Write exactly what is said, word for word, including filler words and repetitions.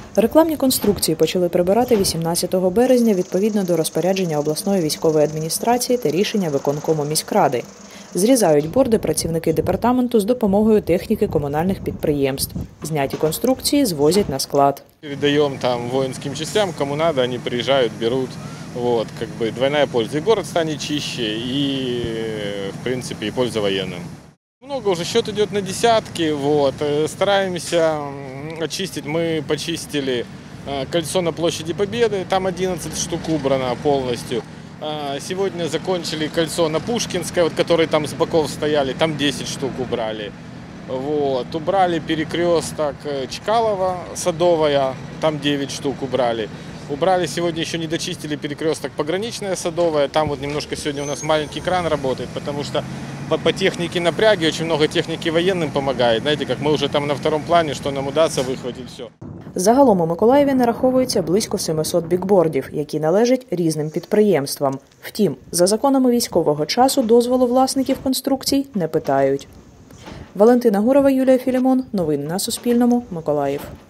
Рекламні конструкції почали прибирати вісімнадцятого березня відповідно до розпорядження обласної військової адміністрації та рішення виконкому міськради. Зрізають борди працівники департаменту з допомогою техніки комунальних підприємств. Зняті конструкції звозять на склад. Передаємо там воїнським частям, кому треба, вони приїжджають, беруть. Вот, как бы двойная польза. И город станет чище, и, в принципе, и польза военным. Много уже, счет идет на десятки. Вот. Стараемся очистить. Мы почистили кольцо на площади Победы. Там одиннадцать штук убрано полностью. Сегодня закончили кольцо на Пушкинской, вот, которые там с боков стояли. Там десять штук убрали. Вот. Убрали перекресток Чкалова, Садовая. Там девять штук убрали. Убрали сегодня, еще не дочистили перекресток Пограничная, Садовая. Там вот немножко сегодня у нас маленький кран работает, потому что по, по технике напряги очень много техники военным помогает. Знаете, как мы уже там на втором плане, что нам удастся выхватить все. Загалом у Миколаєві нараховується близько сімсот бікбордів, які належать різним підприємствам. Втім, за законами військового часу дозволу власників конструкцій не питають. Валентина Гурова, Юлія Філімон. Новини на Суспільному. Миколаїв.